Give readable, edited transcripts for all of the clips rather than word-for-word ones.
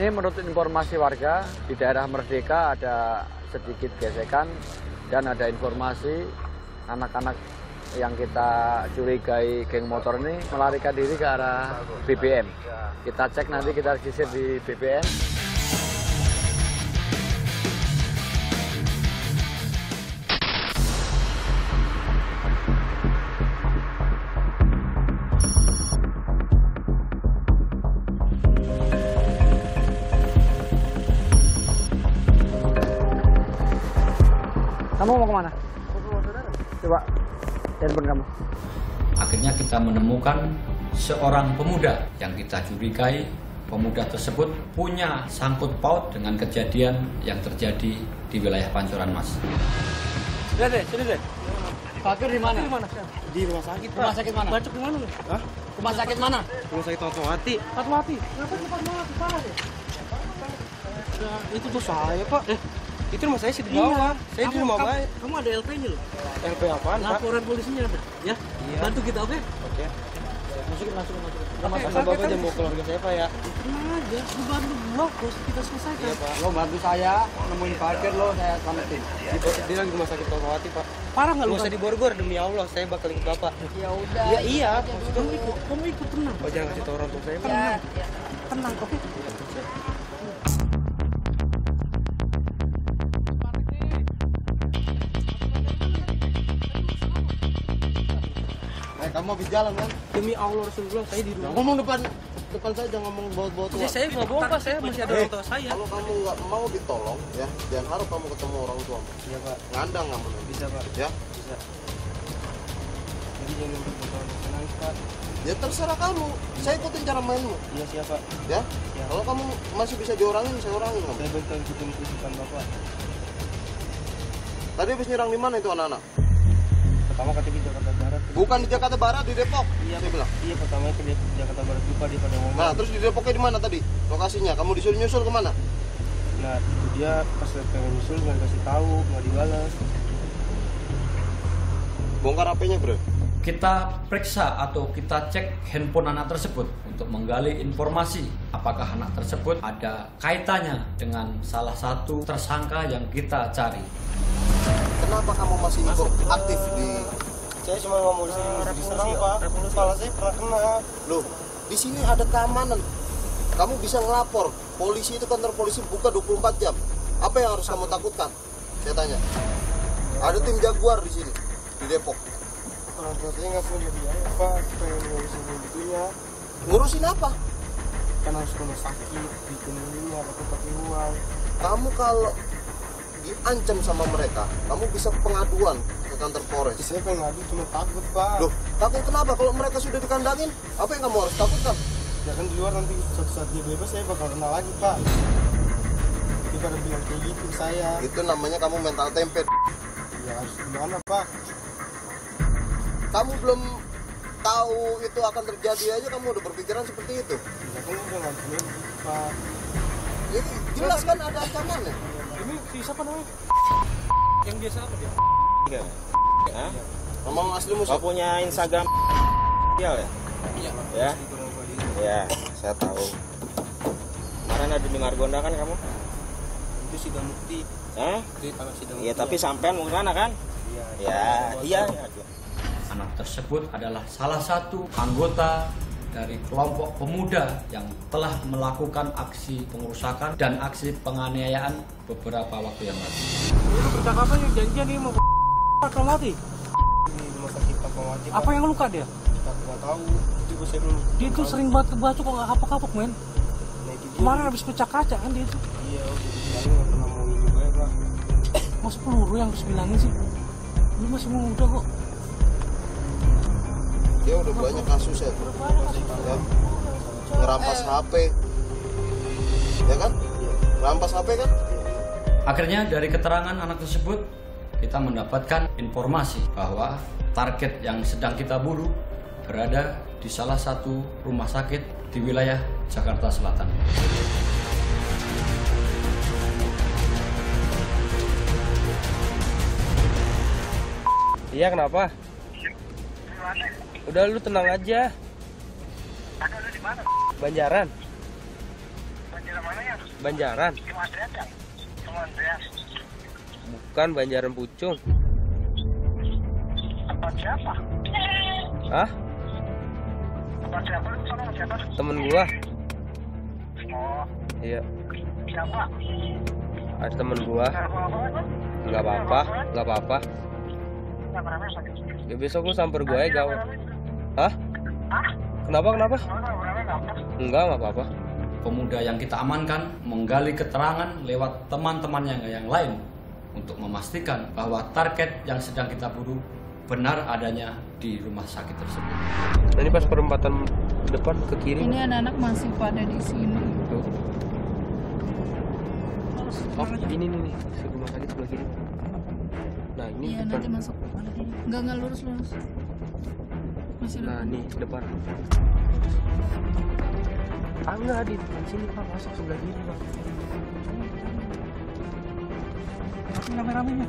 Ini menurut informasi warga, di daerah Merdeka ada sedikit gesekan dan ada informasi anak-anak yang kita curigai geng motor ini melarikan diri ke arah BBM. Kita cek nanti, kita sisir di BBM. Kamu mau kemana? Coba handphone kamu. Akhirnya kita menemukan seorang pemuda yang kita curigai pemuda tersebut punya sangkut paut dengan kejadian yang terjadi di wilayah Pancoran, Mas. Sini deh. Fakir di mana? Di rumah sakit, Pak. Rumah sakit mana? Bacok di mana lu? Hah? Rumah sakit mana? Rumah sakit Fatmawati. Fatmawati. Kenapa Fatmawati? Parah deh. Itu tuh saya, Pak. Itu rumah saya sih di bawah. Saya di rumah baik. Kamu ada LP-nya loh. LP apaan, Pak? Laporan polisinya ada. Ya. Iya. Bantu kita, oke? Oke. Masukin. Rumah sakit Bapak jangan bawa keluarga saya, Pak, ya. Tenang aja, lu bantu gua, terus kita selesaikan. Iya, Pak. Lo bantu saya nemuin parkir lo, saya selamatin. Dia lagi rumah sakit Fatmawati, Pak. Parah nggak lu? Nggak usah di Borgor, demi Allah, saya bakal ikut Bapak. Ya udah. Ya iya, Kamu ikut tenang. Oh, jangan kasih tahu orang tua saya, Pak. Tenang, oke? Kamu habis jalan kan? Demi Allah Rasulullah, saya di rumah. Ngomong depan saya, jangan ngomong bawa tua. Ya, saya nggak bohong, Pak. Saya masih ada orang tua saya. Kalau kamu nggak mau ditolong, ya jangan harap kamu ketemu orang tua. Iya, Pak. Ngandang kamu nanti. Bisa, Pak. Ya? Bisa. Jadi jangan nangis, Pak. Ya terserah kamu. Saya ikutin cara mainmu. Iya, siapa? Ya? Ya. Kalau kamu masih bisa diorangin, saya orangin kamu. Saya bakal ikutin keputusan Bapak. Tadi habis nyerang di mana itu anak-anak? Pertama kata di Jakarta Barat. Bukan di Jakarta Barat, di Depok. Iya, Saya bilang. Iya, pertama ke Jakarta Barat lupa dia pada ngomong. Nah, terus di Depoknya di mana tadi? Lokasinya? Kamu disuruh nyusul kemana? Nah, itu dia pas pengen nyusul nggak dikasih tahu, nggak dibalas. Bongkar HP-nya, bro. Kita periksa atau kita cek handphone anak tersebut untuk menggali informasi apakah anak tersebut ada kaitannya dengan salah satu tersangka yang kita cari. Kenapa kamu masih ikut aktif di... Saya cuma ngomong diserang, Pak. Kepala saya pernah kena. Loh, di sini ada keamanan. Kamu bisa ngelapor. Polisi itu, kantor polisi buka 24 jam. Apa yang harus kamu takutkan? Saya tanya. Ada tim Jaguar di sini, di Depok. Orang tua saya nggak punya biaya, Pak. Pengen ngurusin begitunya. Ngurusin apa? Kan harus ke rumah sakit, bikin ininya, pakai uang. Kamu kalau diancam sama mereka, kamu bisa pengaduan ke kantor Polres. Saya pengen ngadu cuma takut, Pak. Loh, takut kenapa? Kalau mereka sudah dikandangin, apa yang kamu harus takutkan? Ya kan di luar nanti suatu saat dia bebas saya bakal kena lagi, Pak. Dia pada bilang kayak gitu ke saya. Itu namanya kamu mental tempe. Ya harus gimana, Pak? Kamu belum tahu itu akan terjadi aja, kamu udah berpikiran seperti itu. Ya kan udah nggak bener gitu, Pak. Jadi jelas kan ada ancamannya. Ini si siapa namanya? Yang biasa apa dia? Iya. Hah? Ngomong asli Kau musuh. punya Instagram ya? Iya. Ya? Ya, saya tahu. Kemarin ada di Margonda kan kamu? Itu si Damukti. Hah? Itu tanah si Damukti. Iya, tapi sampean mau ke sana kan? Iya. Anak tersebut adalah salah satu anggota dari kelompok pemuda yang telah melakukan aksi pengerusakan dan aksi penganiayaan beberapa waktu yang lalu. Itu percakapan yang janjian nih mau Fatmawati. Di rumah sakit Fatmawati. Apa yang luka dia? Kita nggak tahu. Juga saya belum. Dia tuh sering banget kebacu kok nggak kapok-kapok, men. Nah, itu dia. Kemarin habis pecah kaca kan dia tuh. Iya, udah dibilangin nggak pernah mau ini gue, Pak. Mas peluru yang harus bilangin sih. Lu masih muda kok. Dia udah banyak kasus ya. Ya. Ngerampas HP. Ya kan? Rampas HP kan? Akhirnya dari keterangan anak tersebut kita mendapatkan informasi bahwa target yang sedang kita buru berada di salah satu rumah sakit di wilayah Jakarta Selatan. Iya, kenapa? Udah lu tenang aja. Banjaran. Banjaran. Bukan Banjaran Pucung. Tempat siapa? Hah? Tempat siapa? Siapa? Temen gua. Oh, Iya. siapa? Ada temen gua. Apa? Nggak apa-apa. Nggak apa-apa. Siapa sakit? Ya besok lu samper gua aja gawe. Hah? Kenapa? Enggak, nggak apa-apa. Pemuda yang kita amankan menggali keterangan lewat teman-temannya yang lain untuk memastikan bahwa target yang sedang kita buru benar adanya di rumah sakit tersebut. Nah, ini pas perempatan depan ke kiri. Ini anak-anak masih pada di sini. Tuh. Oh, ini nih, rumah sakit sebelah kiri. Nah, ini Iya, depan. nanti masuk. Enggak lurus. Masih Nah, depan. nih depan. Enggak di sini Pak, masuk sebelah kiri Pak. Rame-ramenya.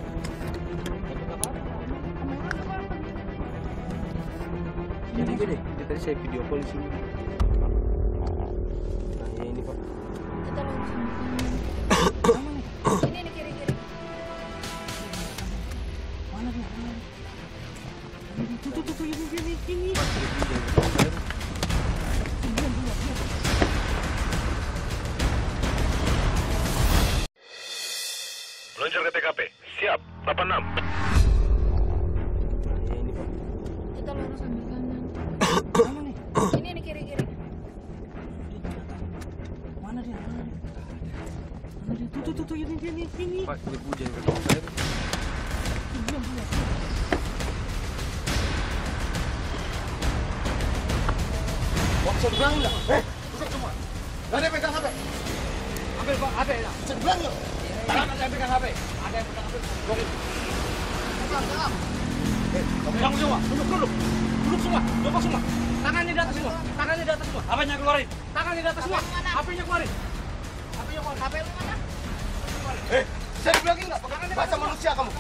Jadi gede. Tadi saya video call di sini. Nah, ya ini Pak. Kita lurus. Ini nih kiri. Mana dia? Tuh, ini. Meluncur ke TKP. Siap. 86. Nah, ya ini Pak. Kita lurus ambil kanan. Mana nih? Ini nih kiri. Mana dia? Tuh, ini. Pak, ini hujan ke rumah saya. Bisa dibilang enggak? Bisa semua. Enggak ada yang pegang HP. Ambil Pak, HP. Bisa dibilang enggak? Jangan ada yang pegang HP. Ada yang pegang HP. Blokir. Kamu semua, duduk semua, jongkok semua. Tangannya di atas semua, HP-nya keluarin. Tangannya di atas semua, HP-nya keluarin. HP lu mana? Bisa dibilangin enggak? Baca manusia kamu.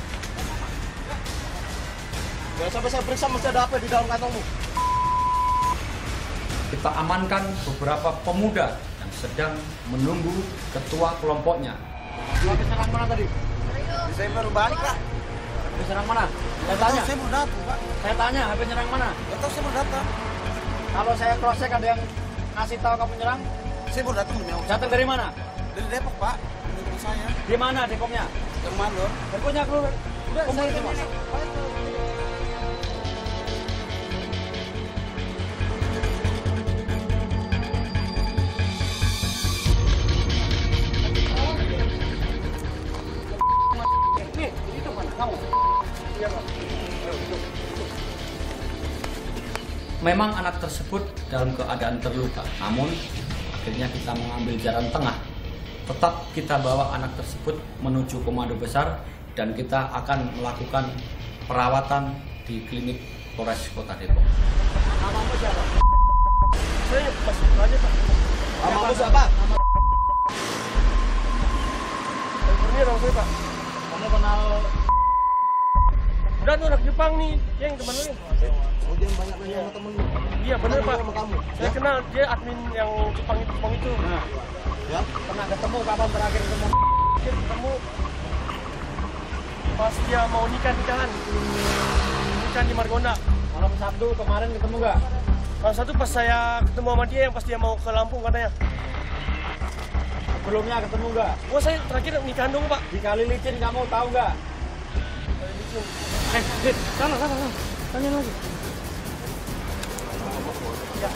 Jangan sampai saya periksa masih ada apa di dalam kantongmu. Kita amankan beberapa pemuda yang sedang menunggu ketua kelompoknya. Habis serang mana tadi? Saya baru balik Pak. Habis serang mana? Saya tanya. Saya baru datang Pak. Saya tanya, habis nyerang mana? Enggak tahu saya baru datang. Kalau saya cross check ada yang ngasih tahu kamu nyerang? Saya baru datang demi Allah. Datang dari mana? Dari Depok Pak. Dari saya. Di mana dekomnya? Yang mana? Dekomnya keluar. Udah, Kumpul saya semua. Nih, itu mana? Kamu? Iya, Pak. Memang anak tersebut dalam keadaan terluka, namun akhirnya kita mengambil jalan tengah. Tetap kita bawa anak tersebut menuju komando besar dan kita akan melakukan perawatan di klinik Polres Kota Depok. Namamu siapa? Saya masih aja Pak. Namamu siapa? Ini orang saya Pak. Kamu kenal Udah tuh anak Jepang nih, yang teman lu nih. Oh dia banyak nanya sama temenmu. Iya bener Pak. Sama kamu. Saya kenal dia admin yang Jepang itu. Nah, Ya. pernah ketemu kapan terakhir ketemu? Dia ketemu pas dia mau nikahan. Nikah di Margonda. Malam Sabtu kemarin ketemu nggak? Kalau satu pas saya ketemu sama dia yang pas dia mau ke Lampung katanya. Sebelumnya ketemu nggak? Wah saya terakhir nikahan dong Pak. Di Kali Licin kamu tahu nggak? Sana. Tanya lagi. Ya.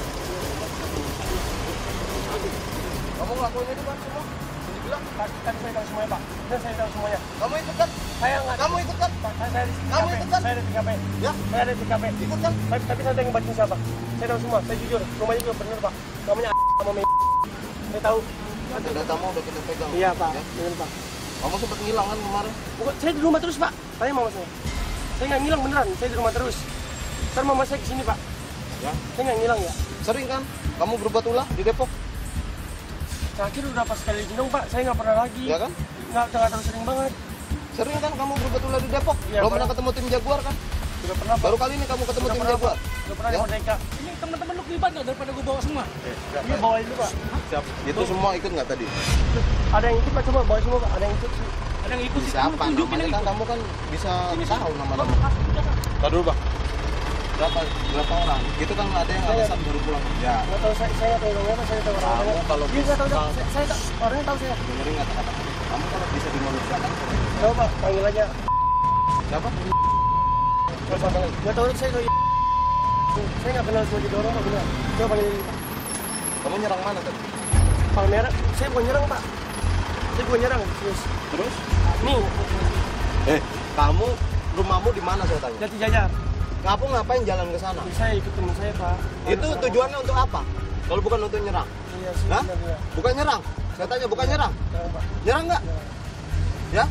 Kamu ngelakuin itu kan semua? Dibilang Tadi saya tahu semuanya Pak. Dan saya tahu semuanya. kamu ikut kan? Saya nggak. Kamu ikut kan? Pak, saya di Kamu TKP. ikut kan? Saya di TKP. Ya. Saya ada di TKP. Ikut kan? Tapi saya tahu yang batin siapa. Saya tahu semua. Saya jujur. Rumahnya juga bener Pak. Namanya sama Mei. Saya tahu. Datamu udah kita pegang. Iya Pak. Ya. Bener Pak. Kamu sempat ngilang kan kemarin? Bukan, saya di rumah terus Pak. Tanya mama saya. Saya nggak ngilang beneran. Saya di rumah terus. Ntar mama saya kesini Pak. Ya. Saya nggak ngilang ya. Sering kan? Kamu berbuat ulah di Depok? Terakhir udah pas kali gendong Pak. Saya nggak pernah lagi. Ya kan? Nggak terlalu sering banget. Sering kan kamu berbuat ulah di Depok? Iya, Belum Pak. pernah ketemu tim Jaguar kan? Sudah pernah, Pak. Baru kali ini kamu ketemu Sudah tim pernah, Jaguar. Sudah pernah di Ya? Merdeka. Ini teman-teman lu kelibat nggak daripada gue bawa semua? Iya, bawain dulu, Pak. Siap. Itu semua ikut nggak tadi? Ada yang ikut, Pak. Coba bawa semua, Pak. Ada yang ikut sih. Ada yang ikut sih. Siapa Kamu tunjukin namanya yang kan ikut. kamu kan bisa tahu nama-nama. Udah, Pak. Tadi dulu bang. Berapa orang? Itu kan ada yang alasan baru pulang kerja. Nggak tahu saya tahu orangnya, Pak. Saya tahu orangnya. Kamu kalau Iya, bisa saya tahu. Saya tahu. Orangnya tahu saya. dengerin kata-kata kamu kalau bisa dimanusiakan. Coba, Pak. Panggil aja. Siapa? Coba, Pak. Nggak tahu saya tahu. Saya nggak kenal semua jadi orang, Pak. Benar. Coba panggil ini, Pak. Kamu nyerang mana tadi? Palmera. Saya bukan nyerang, Pak. Saya bukan nyerang. Serius. Terus? Nih, Kamu rumahmu di mana saya tanya? Jati Jajar. Kamu ngapain jalan ke sana? Saya ikut teman saya, Pak. Itu tujuannya untuk apa? Kalau bukan untuk nyerang? Iya, Hah? sebenarnya. Bukan nyerang? Saya tanya bukan nyerang? Jangan, Pak. Nyerang nggak? Ya?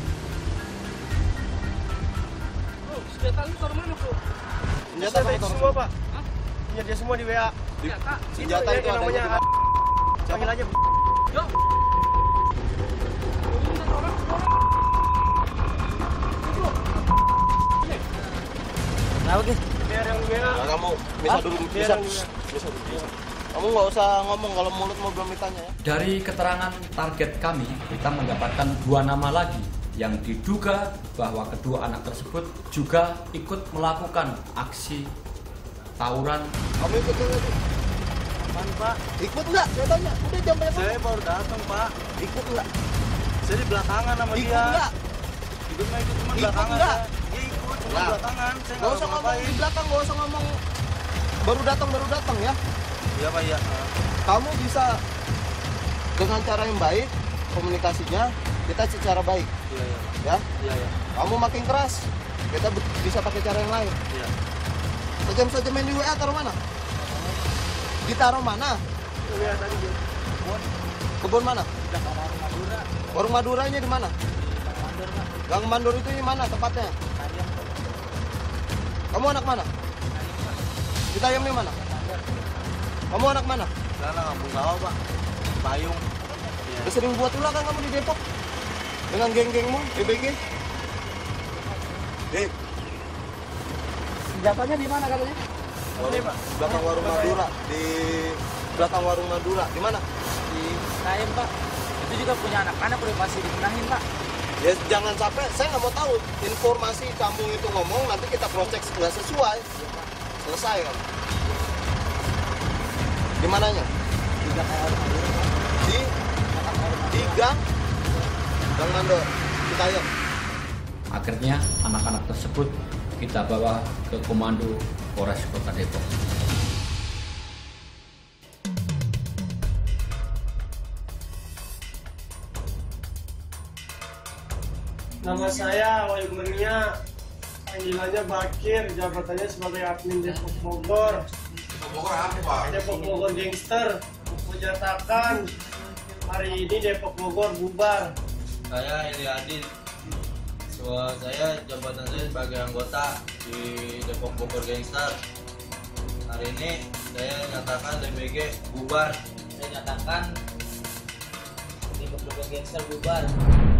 Bro, senjata lu taruh mana, bro? Senjata Saya kamu itu taruh semua, sini. Pak. Iya, dia semua di WA. Senjata. Senjata itu yang adanya namanya di mana? panggil aja. Yuk. Ini satu orang, dua orang. Bro. Ini. Biar yang di WA. Nah, kamu bisa dulu Biar bisa. yang di WA. Bisa. Kamu nggak usah ngomong kalau mulutmu belum ditanya ya. Dari keterangan target kami, kita mendapatkan 2 nama lagi yang diduga bahwa kedua anak tersebut juga ikut melakukan aksi tawuran. Kamu ikut nggak? Apaan, Pak? Ikut nggak? Saya tanya. Udah jam berapa? Saya baru datang, Pak. Ikut nggak? Saya di belakangan sama Ikut dia. nggak? Ikut nggak ikut cuma Ikut belakangan. nggak? Dia ikut cuma Nah. belakangan. Saya Gak usah ngomong di belakang, gak usah ngomong baru datang ya. Iya, Pak, iya. Kamu bisa dengan cara yang baik komunikasinya, kita secara baik Iya, iya. ya. Iya, iya. Kamu makin keras, kita bisa pakai cara yang lain. Iya. Sejam main di WA taruh mana? Ditaruh mana? Iya, tadi dia. Kebun mana? Warung Maduranya di mana? Gang Mandor itu di mana tempatnya? Kamu anak mana? Kita ayam di mana? Kamu anak mana? Sana kampung sawah, Pak. Payung. Udah sering buat ulah kan kamu di Depok? Dengan geng-gengmu, DBG? Senjatanya di mana katanya? Belakang warung Madura. Di belakang warung Madura. Di mana? Di Kaim, Pak. Itu juga punya anak-anak udah pasti dikenahin, Pak. Ya jangan sampai, saya nggak mau tahu informasi kamu itu ngomong, nanti kita proses nggak sesuai. Selesai kan? Di mananya? Di gang Mandor, Citayam. Akhirnya anak-anak tersebut kita bawa ke Komando Polres Kota Depok. Nama saya Wahyu Kurnia, panggilannya Bakir, jabatannya sebagai admin Depok Bogor. Depok Bogor Gangster menyatakan hari ini Depok Bogor bubar. Saya Eli Adit. Saya jabatan saya sebagai anggota di Depok Bogor Gangster. Hari ini saya nyatakan DBG bubar. Saya nyatakan Depok Bogor Gangster bubar.